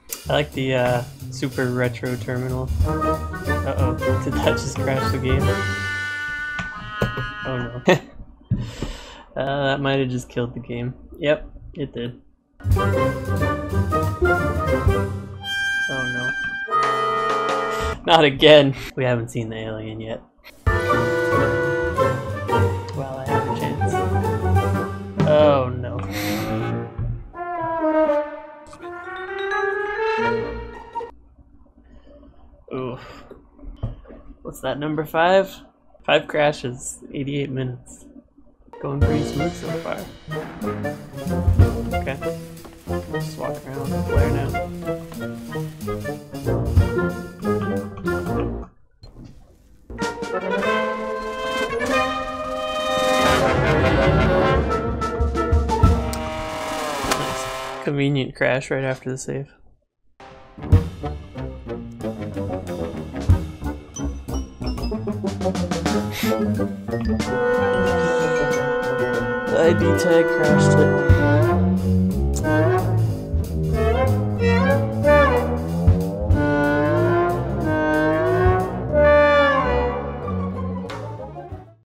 I like the super retro terminal. Uh-oh, did that just crash the game? Oh no. That might have just killed the game. Yep, it did. Oh no. Not again! We haven't seen the alien yet. Well, I have a chance. Oh no. Oof. What's that, number 5? 5 crashes, 88 minutes. Going pretty smooth so far. Okay. Just walk around and flare now. Nice. Convenient crash right after the save. The ID tag crashed it.